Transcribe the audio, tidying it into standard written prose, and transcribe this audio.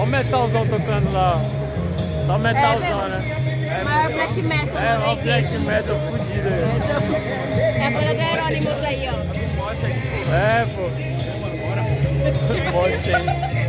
Olha o metalzão tocando lá. Só metalzão, né? O maior black metal. É, olha o black metal fudido aí. É a banda do Hieronymus aí, ó. É, pô. Pode ter.